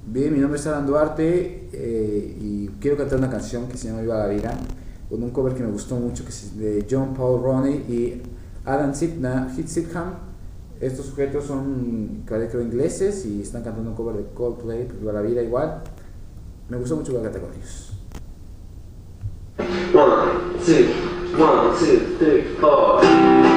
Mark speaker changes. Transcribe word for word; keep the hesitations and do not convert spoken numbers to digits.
Speaker 1: Bien, mi nombre es Alan Duarte eh, y quiero cantar una canción que se llama Viva la Vida, con un cover que me gustó mucho, que es de John Paul Roney y Adam Sidna- Sidham. Estos sujetos son, creo, ingleses y están cantando un cover de Coldplay, pues, Viva la Vida igual. Me gustó mucho, voy a cantar con ellos.
Speaker 2: One, two, one, two, three, four.